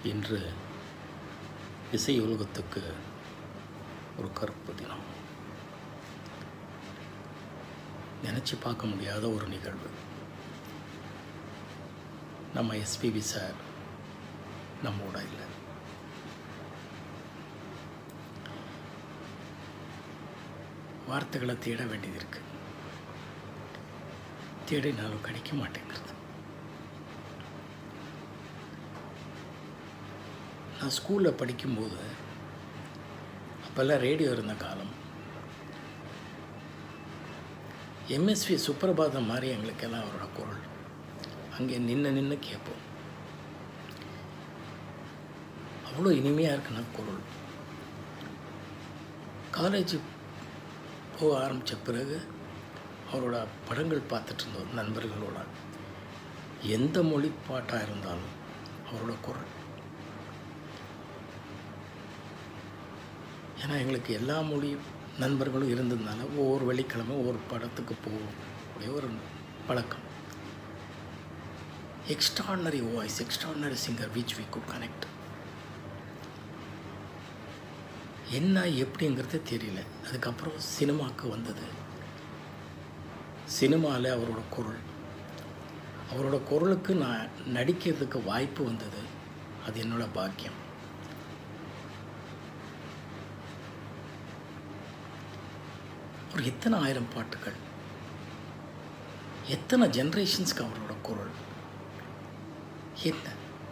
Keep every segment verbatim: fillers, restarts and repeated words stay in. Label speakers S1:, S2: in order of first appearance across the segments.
S1: இன்று இசை உலகத்துக்கு ஒரு கருப்பு தினம். நினச்சி பார்க்க முடியாத ஒரு நிகழ்வு. நம்ம எஸ்பிபி சார் நம்மோட இல்லை. வார்த்தைகளை தேட வேண்டியது இருக்குது. தேடினாலும் கிடைக்க மாட்டேங்கிறது. நான் ஸ்கூலில் படிக்கும்போது அப்போல்லாம் ரேடியோ இருந்த காலம். எம்எஸ்வி சுப்பிரபாதம் மாதிரி எங்களுக்கெல்லாம் அவரோட குரல் அங்கே நின்று நின்று கேட்போம். அவ்வளோ இனிமையாக இருக்குன்னா குரல். காலேஜ் போக ஆரம்பித்த பிறகு அவரோட படங்கள் பார்த்துட்டு இருந்தோம் நண்பர்களோட. எந்த மொழி பாட்டாக இருந்தாலும் அவரோட குரல். ஏன்னா எங்களுக்கு எல்லா மொழி நண்பர்களும் இருந்ததுனால ஒவ்வொரு வெள்ளிக்கிழமை ஒவ்வொரு படத்துக்கு போகக்கூடிய ஒரு பழக்கம். Extraordinary voice, extraordinary singer which we could connect. என்ன எப்படிங்கிறது தெரியல. அதுக்கப்புறம் சினிமாவுக்கு வந்தது. சினிமாவில் அவரோட குரல், அவரோட குரலுக்கு நான் நடிக்கிறதுக்கு வாய்ப்பு வந்தது. அது என்னோட பாக்கியம். ஒரு எத்தனை ஆயிரம் பாட்டுகள், எத்தனை ஜென்ரேஷன்ஸ்க்கு அவரோட குரல். என்ன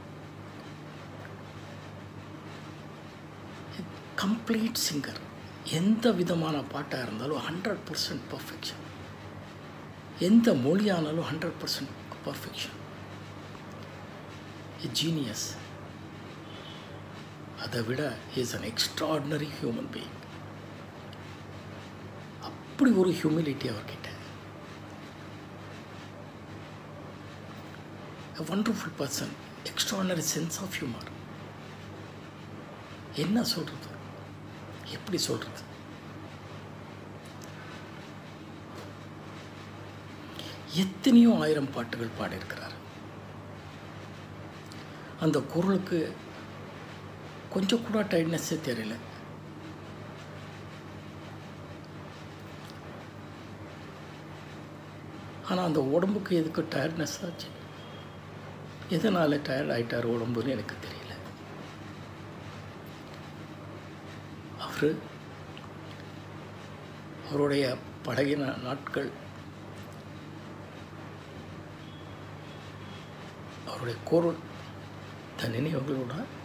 S1: கம்ப்ளீட் சிங்கர். எந்த விதமான பாட்டாக இருந்தாலும் ஹண்ட்ரட் பர்சன்ட் பர்ஃபெக்ஷன். எந்த மொழியானாலும் hundred percent perfection. A genius. அதை விட is an extraordinary human being. அப்படி ஒரு ஹியூமிலிட்டி அவர்கிட்ட. A wonderful person, extraordinary sense of humor. என்ன சொல்கிறது, எப்படி சொல்கிறது? எத்தனையோ ஆயிரம் பாட்டுகள் பாடியிருக்கிறார். அந்த குரலுக்கு கொஞ்சம் கூட டைட்னஸே தெரியல. ஆனால் அந்த உடம்புக்கு எதுக்கு டயர்ட்னஸ் ஆச்சு, எதனால் டயர்ட் ஆகிட்டார் உடம்புன்னு எனக்கு தெரியல. அவர் அவருடைய பழகின நாட்கள், அவருடைய குரல், தன் நினைவுகளோட